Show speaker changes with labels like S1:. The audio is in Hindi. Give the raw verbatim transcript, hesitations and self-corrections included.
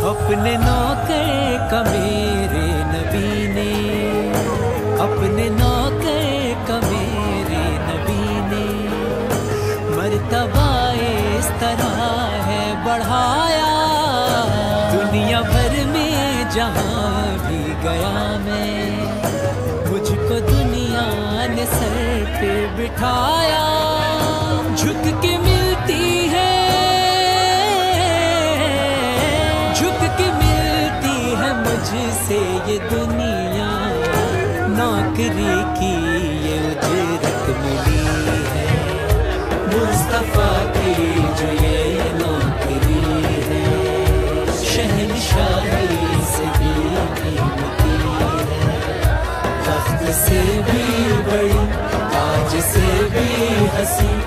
S1: अपने नौकर का मेरे नबी ने, अपने नौकर का मेरे नबी ने मर्तबा इस तरह है बढ़ाया। दुनिया भर में जहाँ भी गया मैं, मुझको दुनिया ने सर पे बिठाया। झुक के मिलती है, झुक के मिलती है मुझसे ये दुनिया। नौकरी की ये उजरत मिली है, मुस्तफा की जो ये नौकरी है। शहंशाही से भी कीमती है, वक्त से भी बड़ी, आज से भी हसी।